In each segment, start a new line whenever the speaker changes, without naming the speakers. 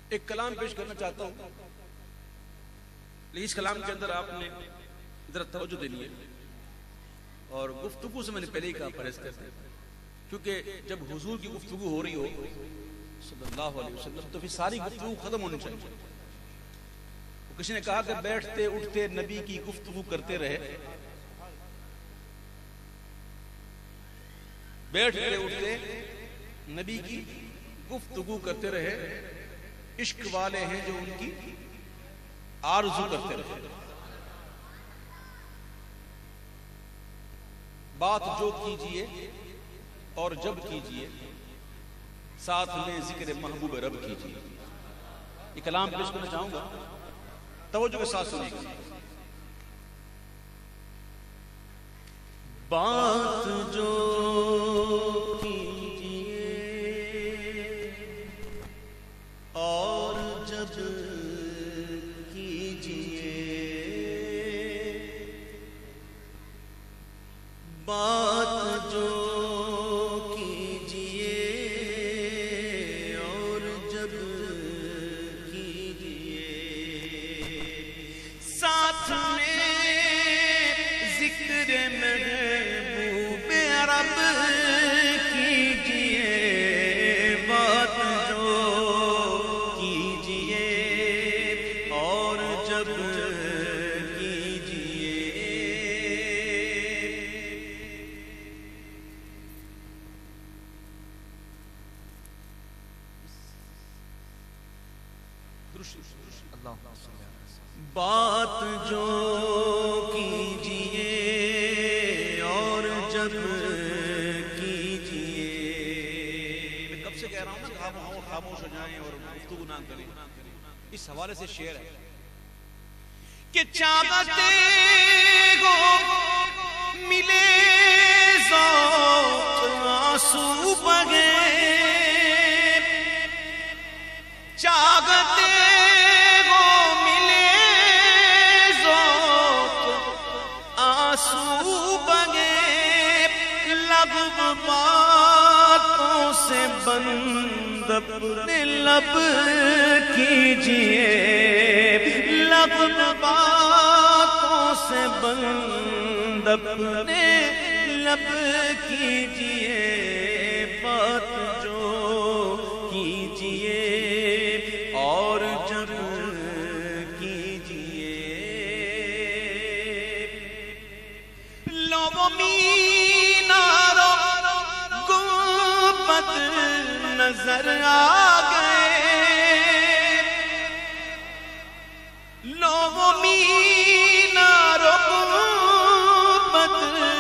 ایک کلام پیش کرنا چاہتا ہوں، لیکن اس کلام کے اندر آپ نے ذرا توجہ دینی ہے، اور گفتگو سے میں نے پہلے ہی کہا پرہیز کرتے ہیں، کیونکہ جب حضور کی گفتگو ہو رہی ہو صلی اللہ علیہ وسلم تو پھر ساری گفتگو ختم ہونی چاہیے۔ کسی نے کہا کہ بیٹھتے اٹھتے نبی کی گفتگو کرتے رہے، بیٹھتے اٹھتے نبی کی گفتگو کرتے رہے، عشق والے ہیں جو ان کی آرزو کرتے رہے، بات جو کیجئے اور جب کیجئے ساتھ میں ذکر محبوب رب کیجئے۔ یہ کلام پیش کرنا چاہوں گا، توجہ کے ساتھ سنیں گے۔
بات جو کیجئے اور جب کیجئے، بات جو کیجئے اور جب کیجئے، ساتھ میں ذکر محبوب رب کیجئے، بات جو کیجئے اور جب کیجئے، بات جو کیجئے اور جب کیجئے۔
میں کب سے کہہ رہا ہوں نا کہ آپ خاموش ہو جائیں اور گفتگو نہ کریں، اس حوالے سے شعر ہے
کہ چاہتے ہو ملے ذوق آنسو بہے، چاہتے ہو ملے ذوق آنسو بہے، لب باتوں سے بند اپنے لب کیجئے، لب باتوں سے بند اپنے لب کیجئے، بات جو کیجئے اور جب کیجئے، لوگوں میناروں گنبد نظر آ گئے، لوگوں میناروں گنبد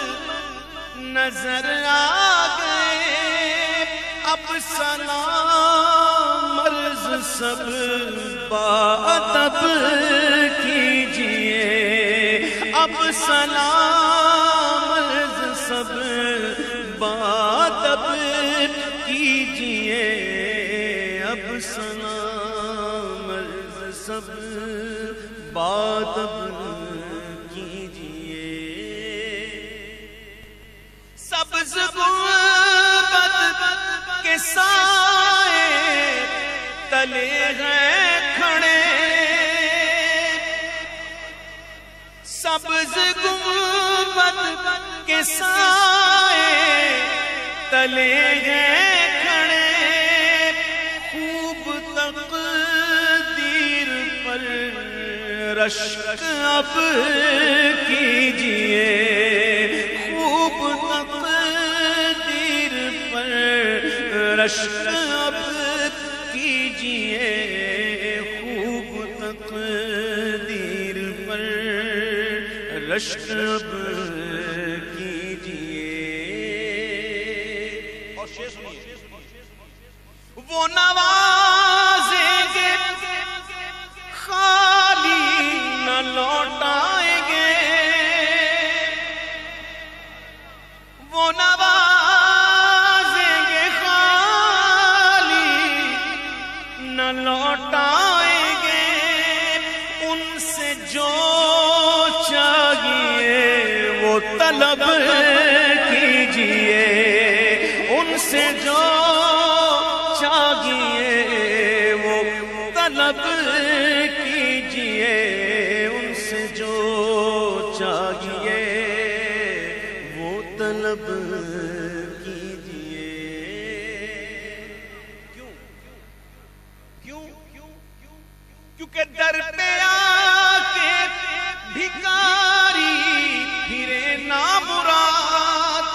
نظر آ گئے، اب سلام عرض سب بادب کیجئے، اب سلام عرض سب بادب کیجئے، اب سلام عرض سب بادب کیجئے، سبز گنبد کے سائے تلے ہیں کھڑے، سبز گنبد کے سائے تلے ہیں کھڑے، خوب تقدیر پر رشک اب کیجئے، خوب تقدیر پر رشک اب کیجئے، خوب تقدیر پر رشک اب کیجئے،
اور شعر سنیے۔
وہ نوازیں گے خالی نہ لوٹائیں گے، وہ نوازیں گے خالی نہ لوٹائیں گے، ان سے جو چاہیے وہ طلب کیجئے، ان سے جو چاہیے وہ طلب کیجئے ان سے جو چاہیے وہ طلب کیجئے. کیوں کیوں کیونکہ در پہ آ کے بھکاری پھرے نامراد.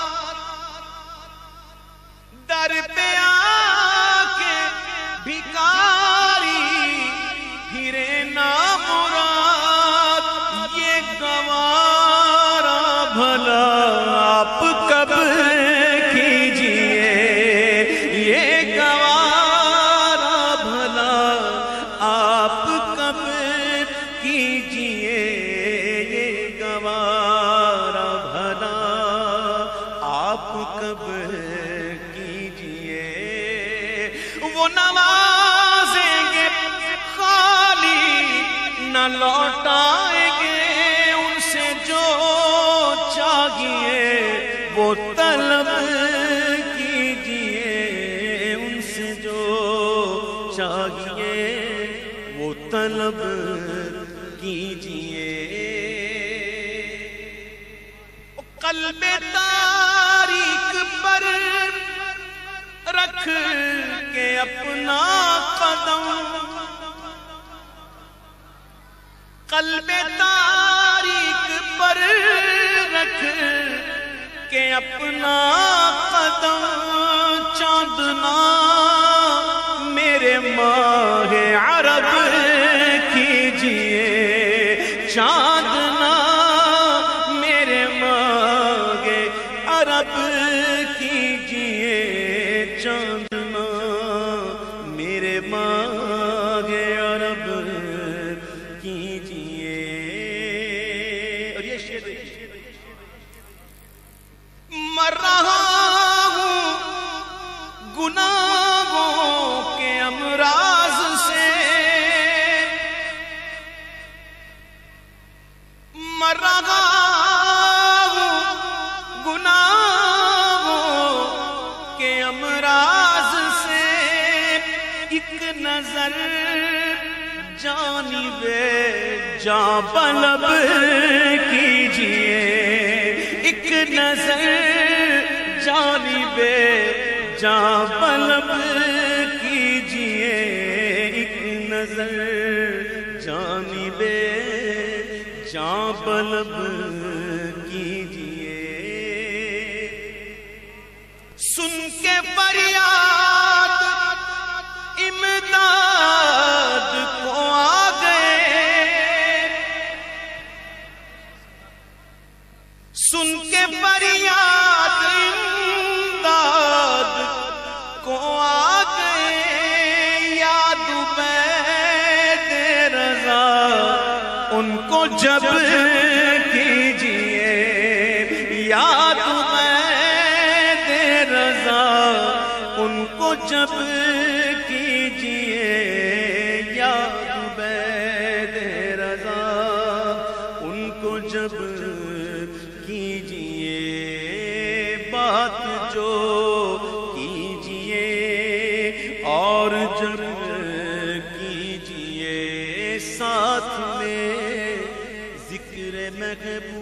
در پہ آ کے بھکاری پھرے نامراد. یہ گوارا بھلا آپ کب کیجئے, یہ گوارا بھلا آپ کب کیجئے, یہ گوارا بھلا آپ کب کیجئے. وہ نوازیں گے خالی نہ لوٹائیں گے ان سے جو چاہیے وہ طلب کیجئے. ان سے جو چاہیے وہ طلب کیجئے. قلب تاریک پر رکھ کے اپنا قدم, قلب تاریک پر رکھ کے اپنا قدم. چاندنا میرے ماہ عرب کیجئے, چاندنا میرے ماہ عرب کیجئے. چاندنا میرے ماہ عرب کیجئے. اور یہ شعر مر رہا ہوں گناہوں کے امراض سے, مر رہا ہوں گناہوں کے امراض سے. ایک نظر جانب جاں طلب کیجئے, ایک نظر جانب جاں طلب کیجئے. ایک نظر جانب جاں طلب کیجئے. سن کے فریاد امداد کو آ گئے, سن کے فریاد امداد کو آ گئے. یاد عبید رضا ان کو جب کیجئے, یاد عبید رضا ان کو جب کیجئے. یاد عبید رضا ان کو جب کیجئے. بات جو کیجئے اور جب کیجئے ساتھ میں ذکر محبوب